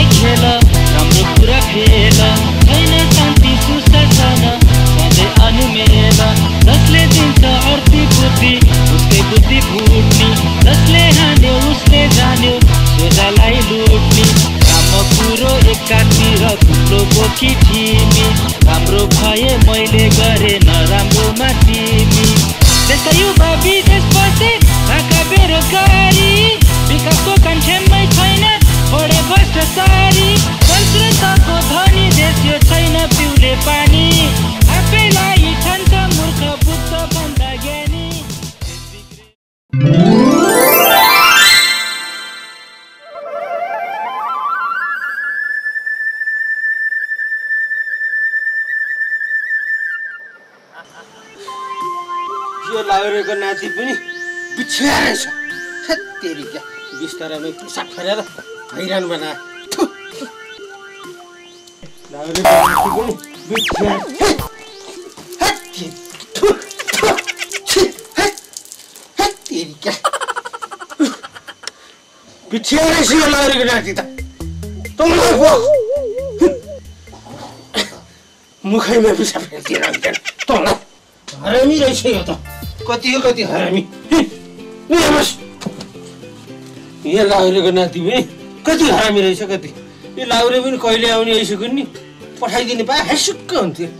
खेल राम्रो कुरा फेल छैन शान्ति सुशासन सधैँ अनुमेल जसले दिन्छ अर्थी बुद्धि उसकै बुद्धि फुट्ने जसले हान्यो उसले जान्यो सोझालाई लुट्ने काम कुरो एकातिर थुप्रो बोकी ठिमी राम्रो भए मैले गरे नराम्रोमा तिमी देशका युवा विदेश बसे भाका बेरोजगारी विकासको कन्ठेमै छैन बढे भ्रष्टाचारी संस्कृतको धनी देश यो छैन पिउले पानी आफैलाई ठान्छ मूर्ख बुद्ध भन्दा ज्ञानी यो लाउरेको नाति पनि बिछ्याएर छ तेरी क्या बिस्तारामै पिसाब फेरेर हैरान बना लाउरेको नाति पनि बिछ्याएर तेरी क्या बिछ्याएर छ यो लाउरेको नाति त मुखैमा पिसाब फेर्दिएर तँलाई हरामी रहेछ यो त कति हो कति हरामी यहाँ लाउरेको नाति पनि कति हरामी रहेछ कति यो लाउरे पनि कहिले आउने आइसक्यो नि पठाइदिने पाए हेसुक्क हुन्थ्यो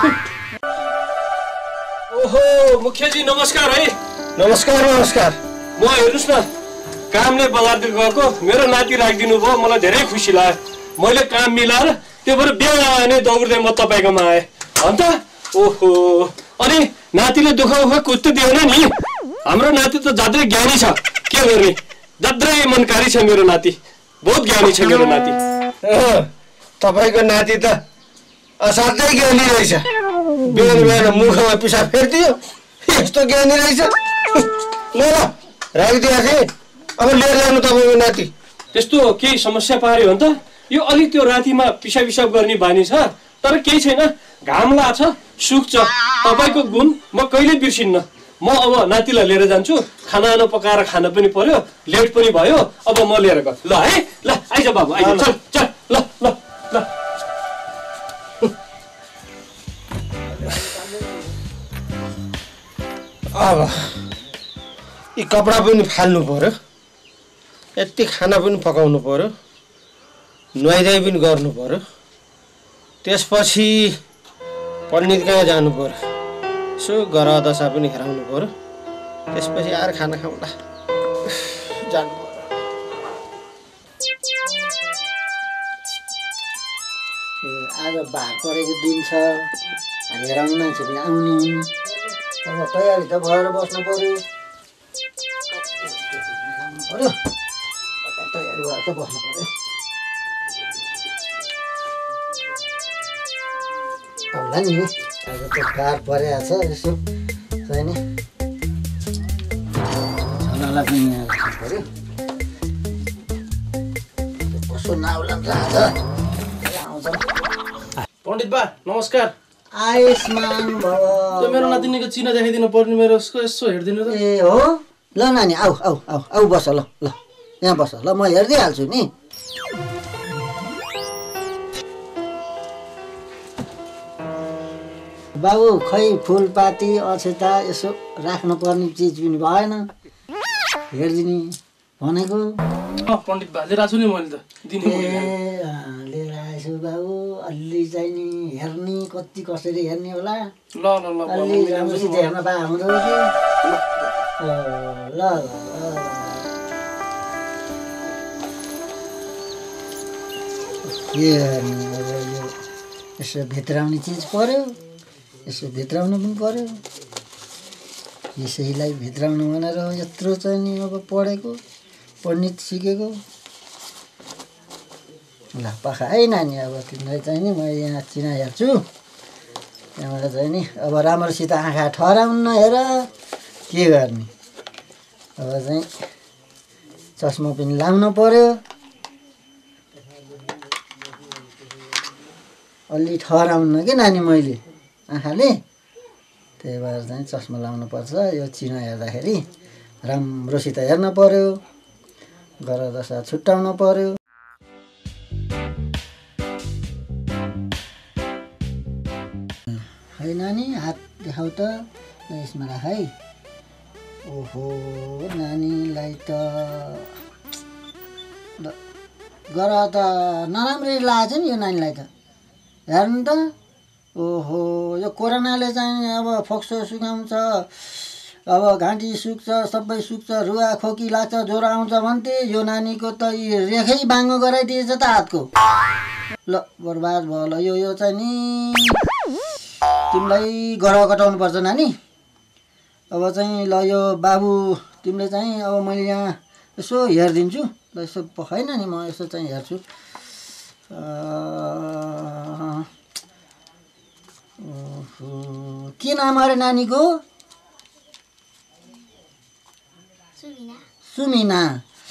ओहो मुखियाजी नमस्कार है नमस्कार नमस्कार म हेर्नुहोस् न कामले बजारतिर गएको मेरो नाति राखिदिनु भयो मलाई धेरै खुसी लाग्यो मैले काम मिलाएर त्यो भएर बिहान नै दौड्दै म तपाईँकोमा आएँ अन्त ओहो अनि नातिले दुःख उख कुछ त दिएन नि हाम्रो नाति त जात्रै ज्ञानी छ के गर्ने जात्रै मनकारी छ मेरो नाति बहुत ज्ञानी छ मेरो नाति तपाईँको नाति त असाध्यै ज्ञानी रहेछ बिहान बिहान मुखमा पिसाब फेर्दियो यस्तो ज्ञानी रहेछ ल राखिदिएको थिएँ अब लिएर जानु तपाईँको नाति त्यस्तो केही समस्या पार्यो भने त यो अलि त्यो रातिमा पिसाब गर्ने बानी छ तर केही छैन घाम लाग्छ सुक्छ तपाईँको गुण म कहिले बिर्सिन्न म अब नातिलाई लिएर जान्छु खाना पकाएर खान पनि पर्यो लेट पनि भयो अब म लिएर गएँ ल है ल आइज बाबु आइज चल चल ल ल ल अब यी कपडा पनि फाल्नु पर्यो यति खाना पनि पकाउनु पर्यो नुहाइधुवाइ पनि गर्नु पर्यो त्यसपछि पण्डित कहाँ जानु पर्यो यसो ग्रह दशा पनि हेराउनु पर्यो त्यसपछि आएर खाना खाउँला जानु पर्यो आज भार परेको दिन छ हेराउने मान्छेले आउने हुन् अब तयारी त भएर बस्नु पर्यो तयारी भएर त बस्नु पर्यो आउँला नि आज त भार परेको छ यसो छैन छनालाई पनि यहाँ राख्नु पर्यो कसो नआउला नि त आज आउँछ पण्डित बा नमस्कार आयुष्मान भव त्यो मेरो नातिनीको चिना देखाइदिनु पर्ने मेरो यसो हेरिदिनु त ए हो ल नानी आऊ आऊ आऊ आऊ बस ल ल यहाँ बस ल म हेरिदिइहाल्छु नि बाबु खै फुलपाती अक्षता यसो राख्नु पर्ने चिज पनि भएन हेरिदिने भनेको पण्डित बा लिएर आएको छु नि मैले त दिने लिएर आएछु बाबु अलि चाहिँ नि हेर्ने कति कसरी हेर्ने होला ल ल ल अलि राम्रोसित हेर्न पाए हुँदो थियो ल के यसो भित्राउने चिज पर्यो यसो भित्राउनु पनि पर्यो यसैलाई भित्राउनु भनेर यत्रो चाहिँ नि अब पढेको पण्डित सिकेको ल पखा है नानी अब तिमीलाई चाहिँ नि म यहाँ चिना हेर्छु त्यहाँबाट चाहिँ नि अब राम्रोसित आँखा ठहराउन हेर के गर्ने अब चाहिँ चस्मा पनि लाउनु पर्यो अलि ठहराउन के नानी मैले आँखाले त्यही भएर चाहिँ चस्मा लाउनु पर्छ यो चिना हेर्दाखेरि राम्रोसित हेर्न पर्यो ग्रह दशा छुट्याउनु पर्यो राखौ त ल यसमा राख है ओहो नानीलाई त गर त नराम्ररी लागेछ नि यो नानीलाई त हेर्नु त ओहो यो कोरोनाले चाहिँ अब फोक्सो सुकाउँछ अब घाँटी सुक्छ सबै सुक्छ रुवा खोकी लाग्छ ज्वरो आउँछ भन्थे यो नानीको त रेखै बाङ्गो गराइदिएछ त हातको ल बर्बाद भयो ल यो चाहिँ नि तिमीलाई गह्रौ कटाउनु पर्छ नानी अब चाहिँ ल यो बाबु तिमीले चाहिँ अब मैले यहाँ यसो हेरिदिन्छु ल यसो होइन नि म यसो चाहिँ हेर्छु के नाम अरे नानीको सुमिना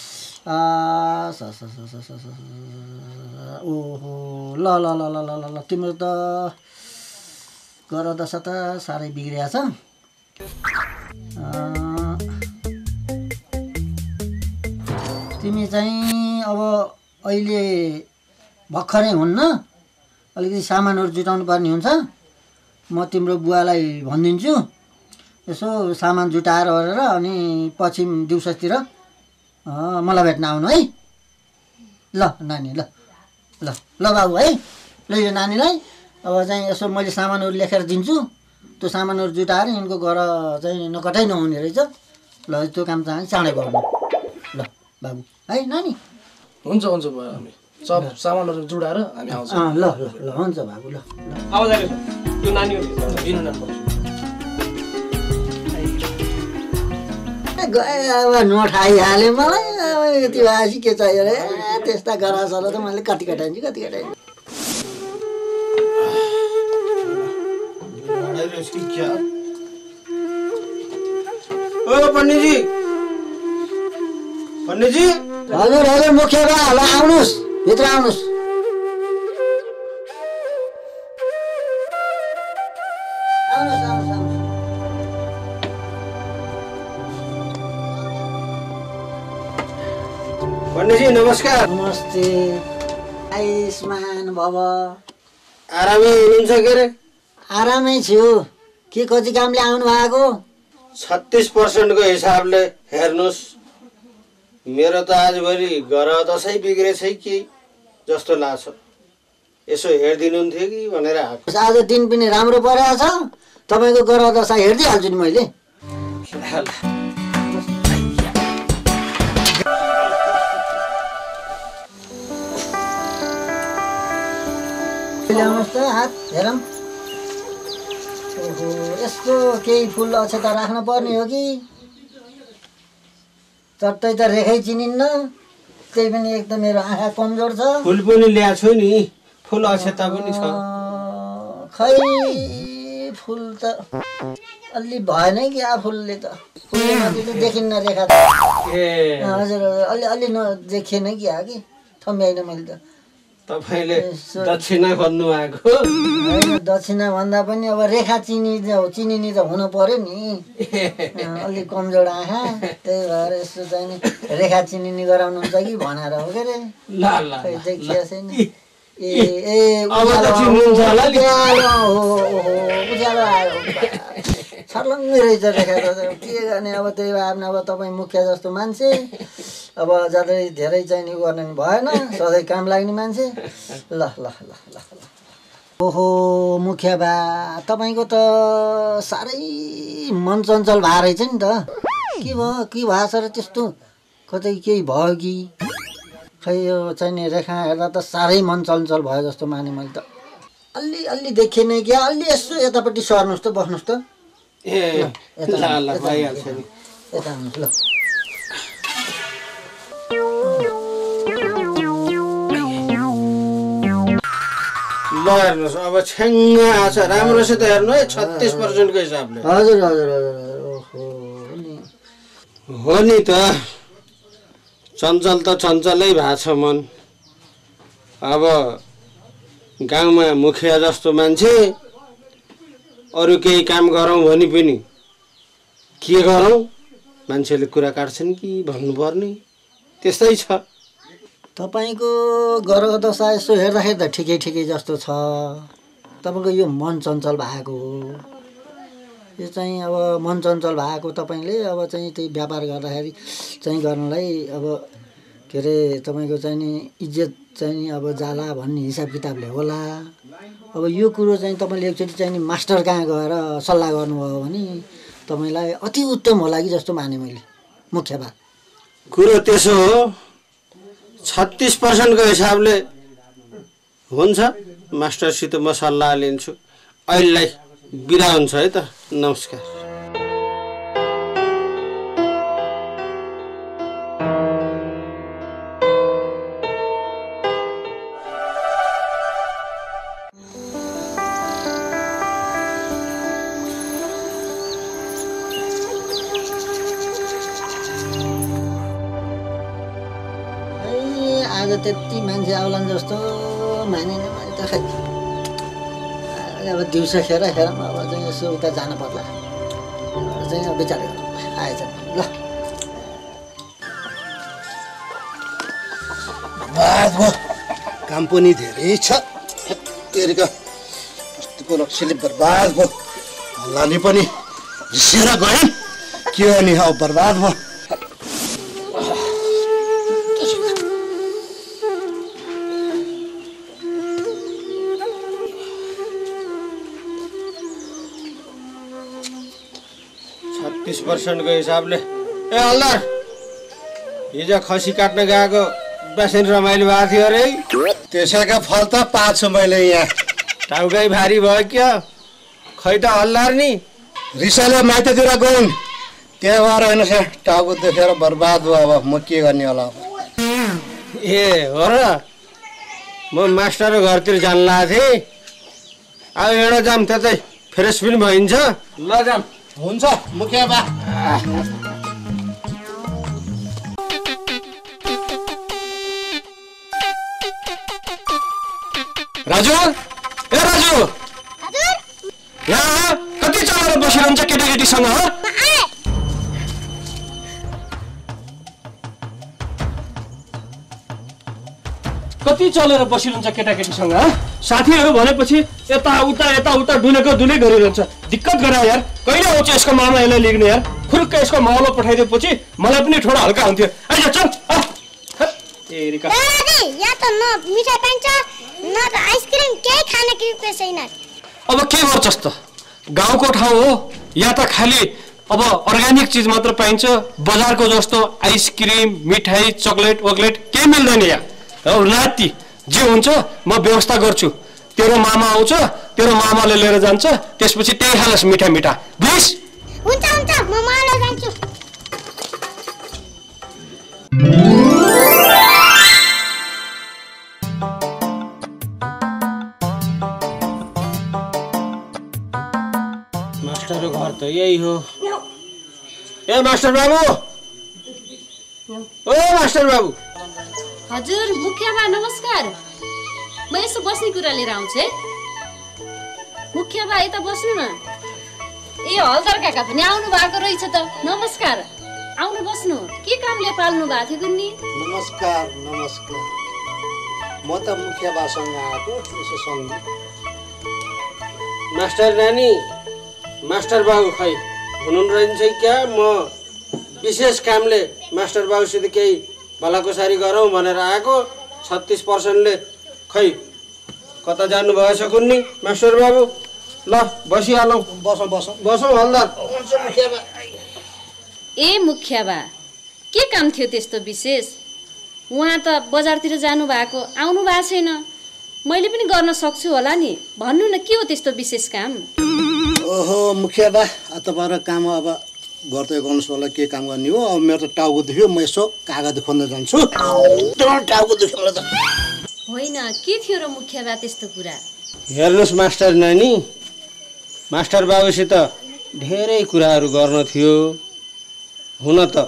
ओहो ल ल ल ल ल ल तिम्रो त गर दशा त साह्रै बिग्रिया छ तिमी चाहिँ अब अहिले भर्खरै हुन्न अलिकति सामानहरू जुटाउनु पर्ने हुन्छ म तिम्रो बुवालाई भनिदिन्छु यसो सामान जुटाएर गरेर अनि पश्चिम दिउँसोतिर मलाई भेट्न आउनु है ल नानी ल ल ल बाबु है ल यो नानीलाई अब चाहिँ यसो मैले सामानहरू लेखेर दिन्छु त्यो सामानहरू जुटाएर यिनको घर चाहिँ नकटै नहुने रहेछ ल त्यो काम चाहिँ चाँडै गर्नु ल बाबु है नानी हुन्छ हुन्छ भयो हामी सब सामानहरू जुडाएर हामी आउँछौँ ल ल ल हुन्छ बाबु ल ल आवाज आएको छ त्यो नानीहरू दिनु न अब नोट आइहाल्यो मलाई अब यति भएपछि के चाहियो रे त्यस्ता गरासर त मैले कति कटाइन्छु ओ पण्डितजी हजुर हजुर मुखिया बा ल आउनुहोस् भित्र आउनुहोस् पण्डितजी नमस्कार नमस्ते आयुष्मान भव आरामै हुनुहुन्छ के अरे आरामै छु के कति कामले आउनु भएको 36% को हिसाबले हेर्नुहोस् मेरो त आजभरि घर दशै बिग्रेछ कि जस्तो लाग्छ यसो हेरिदिनुहुन्थ्यो कि भनेर आएको आज दिन पनि राम्रो परेको छ तपाईँको घर दशा हेरिदिइहाल्छु नि मैले ल्याउनुहोस् त हात हेरौँ ओहो यस्तो केही फुल अक्षता राख्न पर्ने हो कि चट्टै त रेखै चिनिन्न त्यही पनि एक त मेरो आँखा कमजोर छ फुल पनि ल्याएको छु नि फुल अक्षता पनि छ खै फुल त अलि भएन कि फुलले त फुलले मात्रै देखिन्न रेखा त हजुर अलि अलि नदेखिएन कि थम्याइन मैले त तपाईले दक्षिणा भन्नु भएको होइन दक्षिणा भन्दा पनि अब रेखा चिनिने त हुनु पर्यो नि अलि कमजोर आँखा त्यही भएर यसो चाहिँ नि रेखा चिनिने गराउनुहुन्छ कि भनेर हो के अरे देखिया छैन उज्यालो आयो छर्लङ्गै रहेछ रेखा त के गर्ने अब त्यही भएर अब तपाईँ मुखिया जस्तो मान्छे अब ज्यादै धेरै चाहिँ नि गर्ने भएन सधैँ काम लाग्ने मान्छे ल ल ल ल ओहो मुखिया बा तपाईँको त साह्रै मन चञ्चल भए रहेछ नि त के भएछ र त्यस्तो कतै केही भयो कि खै यो चाहिँ नि रेखा हेर्दा त साह्रै मन चञ्चल भयो जस्तो माने मैले त अलि अलि देखिएन क्या अलि यसो यतापट्टि सर्नुहोस् त बस्नुहोस् त यता आउनुहोस् ल ल हेर्नुहोस् अब छ्याङ्ग आछ राम्रोसित हेर्नु है 36% को हिसाबले हजुर हजुर हजुर हो नि त चञ्चल त चञ्चलै भएको छ मन अब गाउँमा मुखिया जस्तो मान्छे अरू केही काम गरौँ भने पनि के गरौँ मान्छेले कुरा काट्छन् कि भन्नुपर्ने त्यस्तै छ तपाईँको ग्रह दशा यसो हेर्दाखेरि त ठिकै ठिकै जस्तो छ तपाईँको यो मन चञ्चल भएको हो यो चाहिँ अब मन चञ्चल भएको तपाईँले अब चाहिँ त्यही व्यापार गर्दाखेरि चाहिँ गर्नलाई अब के अरे तपाईँको चाहिँ नि इज्जत चाहिँ नि अब जाला भन्ने हिसाब किताबले होला। अब यो कुरो चाहिँ तपाईँले एकचोटि चाहिँ नि मास्टर कहाँ गएर सल्लाह गर्नुभयो भने तपाईँलाई अति उत्तम होला कि जस्तो माने मैले मुख्य बात। कुरो त्यसो हो 36% को हिसाबले हुन्छ। मास्टरसित म सल्लाह लिन्छु। अहिलेलाई बिदा हुन्छ है त। नमस्कार। आज त्यति मान्छे आउलान् जस्तो मानिन मैले त खै। अब दिउँसो खेर अब चाहिँ यसो उता जानु पर्ला चाहिँ अब विचार गर्नु आएछ ल। काम पनि धेरै छ। तेरिका अस्तिको रक्सीले बर्बाद भयो। हल्लाले पनि रिसेर गए के हो नि अब बर्बाद भयो। को हिसाबले ए हल्दार हिजो खसी काट्न गएको बेसन रमाइलो भएको थियो अरे। त्यसैका फल त पाएको मैले यहाँ। टाउकै भारी भयो क्या खै त हल्दार नि रिसाले माइततिर गइन् त्यहाँ भएर होइन टाउको देखेर बर्बाद भयो। अब म के गर्ने होला। ए हो र म मास्टरको घरतिर जान लागेको थिएँ। अब एउटा जाम त्यतै फ्रेस पनि भइन्छ। ल जाम। हुन्छ मुखिया बा। राजु ए राजु यहाँ कति चलेर बसिरहन्छ केटाकेटीसँग? कति चलेर बसिरहन्छ केटाकेटीसँग? साथीहरू भनेपछि यता उता डुलै गरिरहन्छ। दिक्कत गरे यार। कहिले आउँछ यसको मामा यसलाई लिग्ने यार। खुरुक्क यसको माउलो पठाइदिएपछि मलाई पनि ठोडा हल्का हुन्थ्यो। आइज चल। तेरिका या त न मिठाई पाइन्छ न त आइसक्रिम केही खान के छैन। अब के गर्छस् त? गाउँको ठाउँ हो या त खाली अब अर्ग्यानिक चिज मात्र पाइन्छ। बजारको जस्तो आइसक्रिम मिठाई चकलेट वकलेट केही मिल्दैन यहाँ। हो नाति जे हुन्छ म व्यवस्था गर्छु। तेरो मामा आउँछ तेरो मामाले लिएर जान्छ त्यसपछि त्यही खालस मिठा मिठा बुझिस? हुन्छ म माला जान्छु। मास्टरको घर त यही हो। ए मास्टर बाबु ओ मास्टर बाबु। हजुर मुखियाबा नमस्कार। म यसो बस्ने कुरा लिएर आउँछु है। मुखियाबा यता बस्नु न। ए हल्दार काका पनि आउनु भएको रहेछ त। नमस्कार आउनु बस्नु। के कामले पाल्नु भएको थियो कुन्नी? नमस्कार नमस्कार। म त मुखिया बासँग आएको यसो सँगै। मास्टर नानी मास्टर बाबु खै हुनुहुन्न रहेछ क्या? म विशेष कामले मास्टर बाबुसित केही भलाकुसारी गरौँ भनेर आएको। 36%ले खै कता जानु भएछ कुन्नी मास्टर बाबु? ल बसिहालौँ। बसौँ हल्दार। ए मुखियाबा के काम थियो त्यस्तो विशेष? उहाँ त बजारतिर जानु भएको आउनु भएको छैन। मैले पनि गर्न सक्छु होला नि। भन्नु न के हो त्यस्तो विशेष काम? ओहो मुखिया बा तपाईँ काम अब गर्दै गर्नुहोस् होला। के काम गर्ने हो? अब मेरो त टाउको दुख्यो। म यसो कागज खोज्न जान्छु। टाउको दुख्यो मलाई त। होइन के थियो र मुखियाबा त्यस्तो कुरा? हेर्नुहोस् मास्टर नानी मास्टर बाबुसित धेरै कुराहरू गर्न थियो। हुन त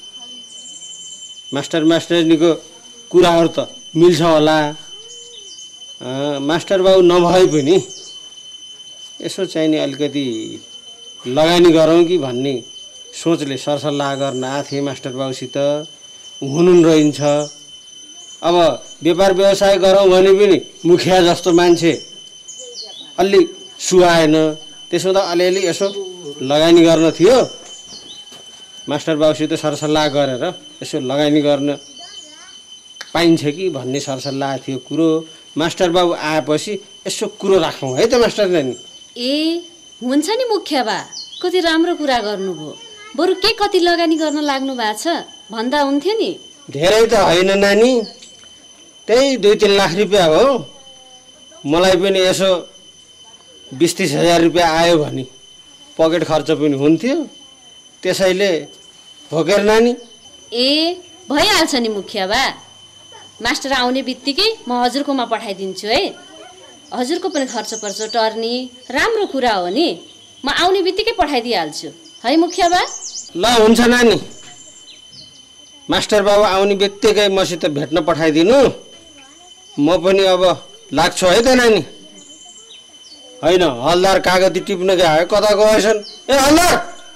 मास्टरनीको कुराहरू त मिल्छ होला। मास्टर बाबु नभए पनि यसो चाहिँ नि अलिकति लगानी गरौँ कि भन्ने सोचले सरसल्लाह गर्न आएको थिएँ मास्टर बाबुसित। हुनुहुन्न रहन्छ। अब व्यापार व्यवसाय गरौँ भने पनि मुखिया जस्तो मान्छे अलि सुहाएन। त्यसो त अलिअलि यसो लगानी गर्न थियो मास्टर बाबुसित सरसल्लाह गरेर यसो लगानी गर्न पाइन्छ कि भन्ने सरसल्लाह थियो कुरो मास्टर बाबु आएपछि यसो कुरो राखौँ है त मास्टर नानी ए हुन्छ नि मुखिया बा कति राम्रो कुरा गर्नुभयो बरु के कति लगानी गर्न लाग्नु भएको छ भन्दा हुन्थ्यो नि धेरै त होइन नानी त्यही 2-3 लाख रुपियाँ हो मलाई पनि यसो 20-30 हजार रुपियाँ आयो भने पकेट खर्च पनि हुन्थ्यो त्यसैले भोकेर नानी ए भइहाल्छ नि मुखिया बा मास्टर आउने बित्तिकै म हजुरकोमा पठाइदिन्छु है हजुरको पनि खर्च पर्छ टर्नी राम्रो कुरा हो नि म आउने बित्तिकै पठाइदिइहाल्छु है मुखिया बा ल हुन्छ नानी मास्टर बाबु आउने बित्तिकै मसित भेट्न पठाइदिनु म पनि अब लाग्छु है त नानी होइन हलदार कागती टिप्न गयो कता गएछन् ए हलदार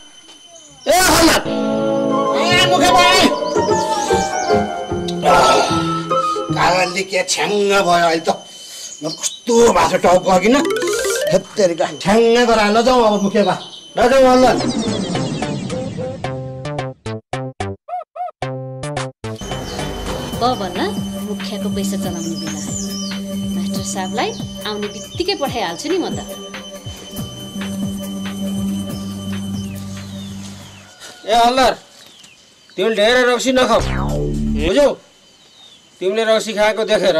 कागजले के छ्याङ्ग भयो अहिले त कस्तो भाषा टप गकिन हेत्तेरिका छ्याङ्ग गराएर लजाउँ अब मुखे बा लजाउँ हलदार भन्न मुखियाको पैसा चलाउने बेला मास्टर साहबलाई आउने बित्तिकै पठाइहाल्छु नि म त ए हलदार तिमीले धेरै रक्सी नखाऊ बुझ्यौ तिमीले रक्सी खाएको देखेर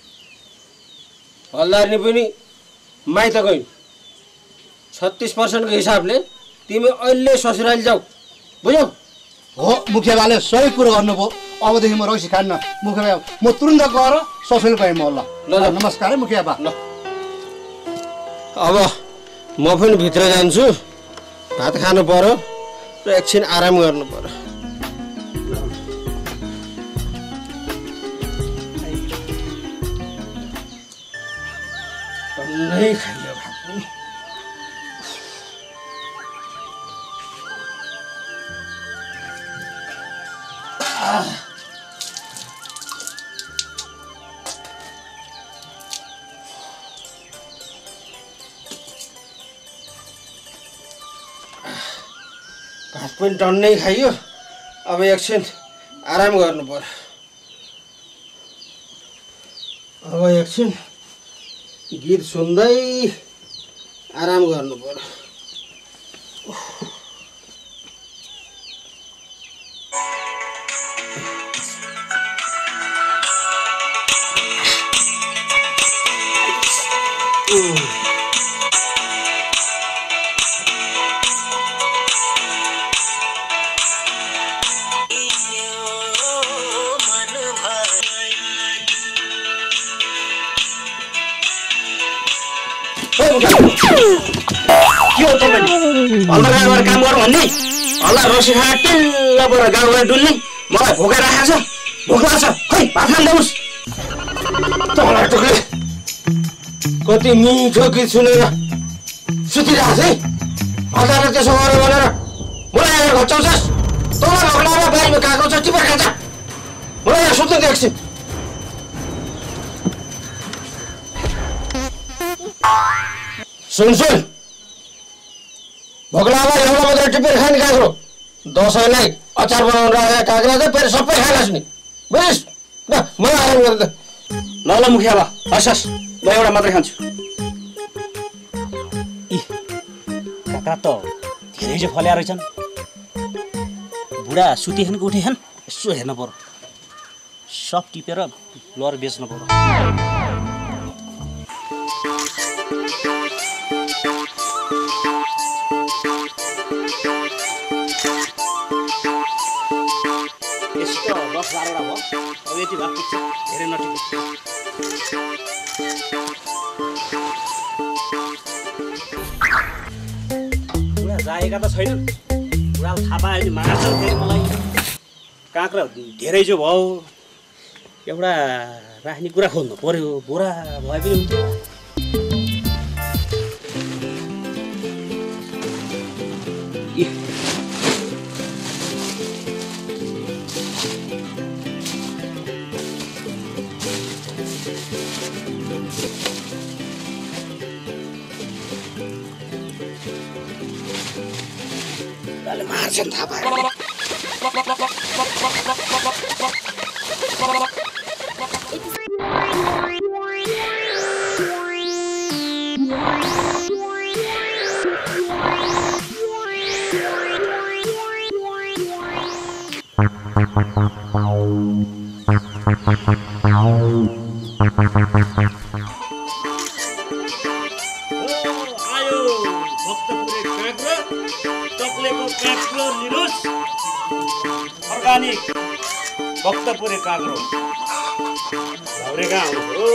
हलदारनी पनि माइत गइन् 36% को हिसाबले तिमी अहिले ससुराली जाऊ बुझ्यौ हो मुखियाबाले सही कुरो गर्नुभयो अबदेखि म रक्सी खान्न मुखिया म तुरुन्त गएर ससुराली गएँ म ल नमस्कार है मुखिया बा ल अब म पनि भित्र जान्छु भात खानु पर्यो र एकछिन आराम गर्नु पर्यो टन्नै खाइयो भात पनि भात पनि टन्नै खाइयो अब एकछिन आराम गर्नु पर्यो अब एकछिन गीत सुन्दै आराम गर्नु पर्यो के हो तपाईले हल्ला गरेर काम गर्नु भन्ने हल्ला रक्सी खाएर टिल्ल परेर गाउँ गएर डुल्ने मलाई भोका राखेको छ भोक लाग्छ खै भात खान ल्याउस् तँलाई टोक्ले कति मिठो गीत सुनेर सुतिरहेको है हल्दारले त्यसो गर्यो भनेर मलाई यहाँ घचाउँछस् तँलाई भोक लागेर बारीमा गएको छ टिपेर खान्छ मलाई यहाँ सुत्नु दिएको एकछिन सुन भोक लाग्दा एउटा मात्रै टिपेर खाने काँक्रो दसैँलाई अचार बनाउनु राखेको काँक्रा चाहिँ फेरि सबै खाइलास् नि बुझिस् ल मलाई आराम गर्दा ल ल मुखिया बा हस् म एउटा मात्रै खान्छु इ काका त धेरै जो फल्या रहेछन् बुढा सुतेखनको उठेछन् यसो हेर्न पर्यो सब टिपेर लर बेच्नु पर्यो यस्तो 10-12 भयो अब यति भात पुग्छ धेरै नटिप्नु बुढा जाएका त छैनन् बुढाले थाहा पायो भने मार्छ फेरि मलाई काँक्रा धेरै जो भयो एउटा राख्ने कुरा खोज्नु पर्यो बोरा भए पनि हुन्थ्यो एकछिन थाहा पाएँ। अर्गानिक भक्तपुरे काँक्रो लाउरे कहाँ हो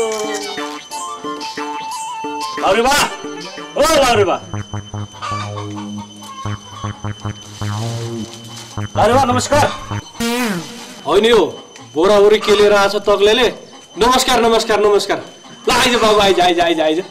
लाउरे बा ओ लाउरे बा लाउरे बा नमस्कार होइन यो बोराबोरी के लिएर आछ तक्लेले नमस्कार नमस्कार नमस्कार ल आइज बाबु आइज आइज आइज आइज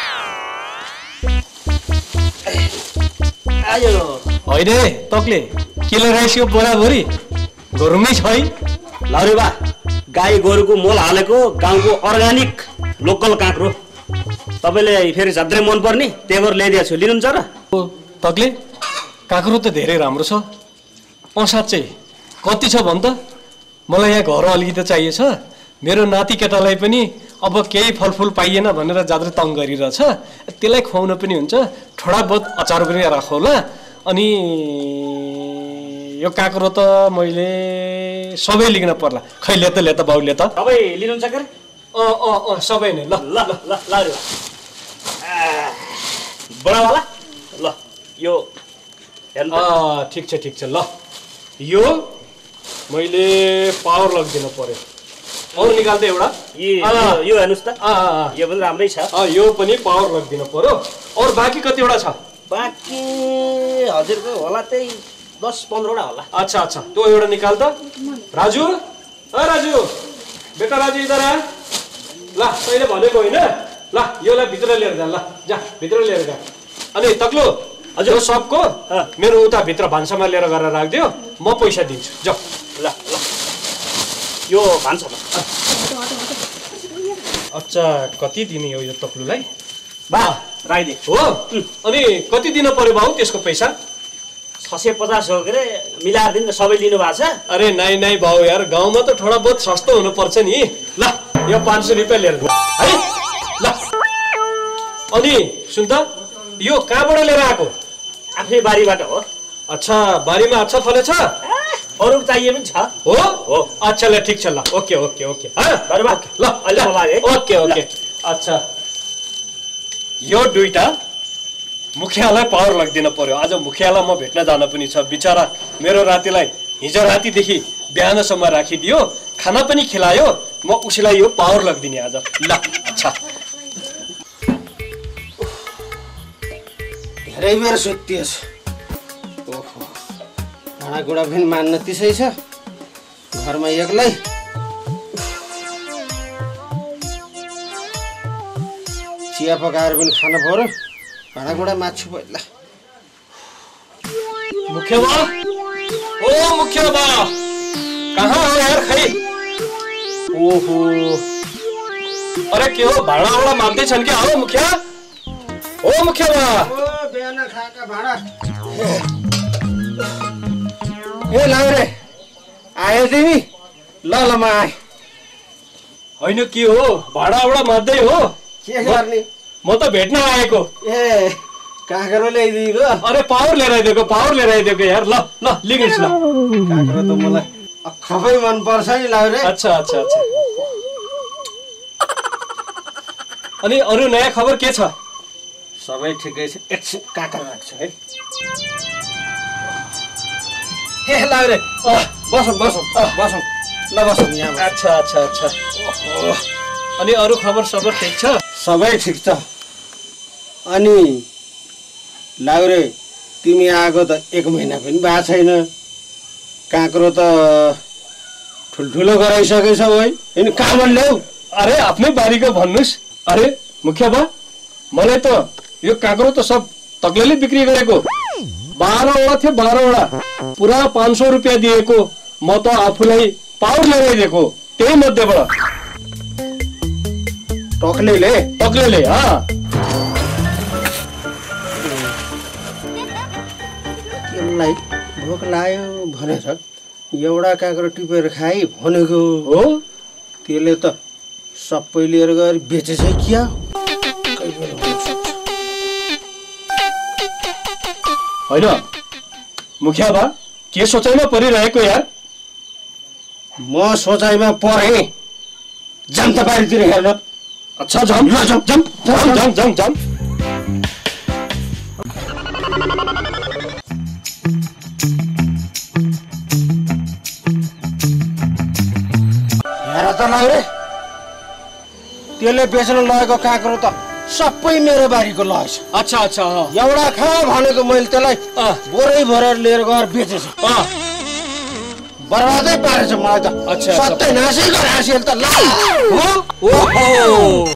आयो होइन तक्ले के लिएर आइस यो बोराबोरी गरौँ छै लाउरे बा गाई गोरुको मोल हालेको गाउँको अर्गानिक लोकल काँक्रो तपाईँले फेरि झद्रै मनपर्ने त्यही भएर ल्याइदिएको छु लिनुहुन्छ र तक्ले काँक्रो त धेरै राम्रो छ साँच्चै कति छ भन् त मलाई यहाँ घर अलिकति चाहिएछ मेरो नाति केटालाई पनि अब केही फलफुल पाइएन भनेर जात्रै तङ गरिरहेछ त्यसलाई खुवाउन पनि हुन्छ थोडा बहुत अचार पनि राखौँला अनि यो काँक्रो त मैले सबै लिन पर्ला खै ले त बाउले त तपाईँ लिनुहुन्छ के सबै नै ल ल ल ल बडावाला ल यो ठिक छ ल यो मैले पावर लगिदिनु पर्यो और निकाल्दै एउटा यो हेर्नुहोस् त यो पनि राम्रै छ यो पनि पावर लगिदिनु पर्यो और बाँकी कतिवटा छ बाँकी हजुरको होला त्यही 10-15 वटा होला अच्छा त्यो एउटा निकाल त राजु राजु बेटा राजु इधर आ ल तैँले भनेको होइन ल योलाई भित्र लिएर जा ल जा भित्र लिएर जा अनि तक्लो हजुर सबको मेरो उता भित्र भान्सामा लिएर गएर राखिदियो म पैसा दिन्छु जाऊ ल ल यो भान्सामा अच्छा कति दिने हो यो तक्लुलाई बा राइदे हो अनि कति दिन पर्यो बाउ त्यसको पैसा 650 हो के रे मिलाएर दिन सबै लिनु भएको छ अरे नाइ बाउ यार गाउँमा त थोडा बहुत सस्तो हुनु पर्छ नि ल यो 500 रुपैयाँ लिएर है ल अनि सुन त यो कहाँबाट लिएर आएको आफ्नै बारीबाट हो अच्छा बारीमा अच्छा फलेछ अरु चाहिए पनि छ हो अच्छा ल ठीक छ ल ओके ल अहिले मलाई ओके अच्छा यो दुईटा मुखियालाई पावर लगिदिन पर्यो आज मुखियालाई म भेट्न जान पनि छ बिचारा मेरो रातिलाई हिजो रातिदेखि बिहानसम्म राखिदियो खाना पनि खिलायो म उसैलाई यो पावर लगिदिने आज ल अच्छा धेरै बेर सुत्तिएछ ओहो भाँडाकुँडा पनि मान्न त्यसै छ घरमा एक्लै चिया पकाएर पनि खानु पर्यो भाँडाकुँडा माछु पहिला मुखिया बा ओ मुखिया बा कहाँ हो यार खै ओहो अरे के हो भाँडावाडा माग्दै छन् क्या हो मुखिया ओ मुखिया बा ओ बिहान खाएका भाँडा ए लाउरे आयो तिमी ल म आएँ होइन के हो भाँडावाडा माग्दै हो के गर्ने म त भेट्न आएको ए काँक्रो ल्याइदिएको अरे पावर लिएर आइदिएको यार ल लिनुहोस् ल काँक्रो त मलाई अखबै मन पर्छ नि लाउरे अच्छा अनि अरु नयाँ खबर के छ सबै ठिकै छ एकछिन काँक्रो राख्छु है ए लाउरे बसौँ ल बसौँ यहाँ अच्छा अनि अरु खबर सबै ठिक छ सबै ठिक छ अनि लाउरे तिमी आएको त 1 महिना पनि भएको छैन काँक्रो त ठुल्ठुलो गराइसकेछौ है होइन कहाँबाट ल्याऊ अरे आफ्नै बारीको भन्नुस् अरे मुखिया बा मलाई त यो काँक्रो त सब तक्लेले बिक्री गरेको 12 वटा थियो 12 वटा पुरा 500 रुपैयाँ दिएको म त आफूलाई पावर लगाइदिएको त्यही मध्येबाट तक्लेले त्यसलाई भोक लाग्यो भनेर एउटा काँक्रो टिपेर खाइ भनेको हो त्यसले त सबै लिएर गएर बेचेछ क्या होइन मुखिया बा के सोचाइमा परिरहेको यार म सोचाइमा परेँ जाम त बारीतिर हेर्न अच्छा जाम जाम जाम जाम जाम जाम हेर त लाग्यो त्यसले बेच्न लगेको काँक्रो त सबै मेरो बारीको लगेछ अच्छा अच्छा एउटा खा भनेको मैले त्यसलाई बोरै भरेर लिएर गएर बेचेछ बर्बादै पारेछ मलाई त अच्छा सबै नासै गरे त